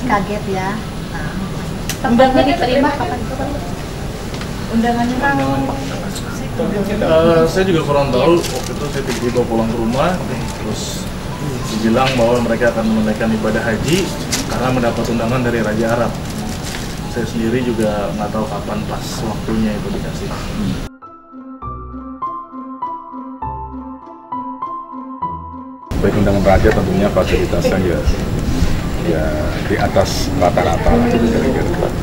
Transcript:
kaget ya. Nah, undangan diterima kapan? Undangannya saya juga kurang tahu. Waktu itu saya tiba-tiba pulang ke rumah, terus dibilang bahwa mereka akan menunaikan ibadah haji karena mendapat undangan dari Raja Arab. Saya sendiri juga nggak tahu kapan pas waktunya itu dikasih. Baik undangan raja tentunya fasilitasnya ya di atas rata-rata lah gitu kira-kira.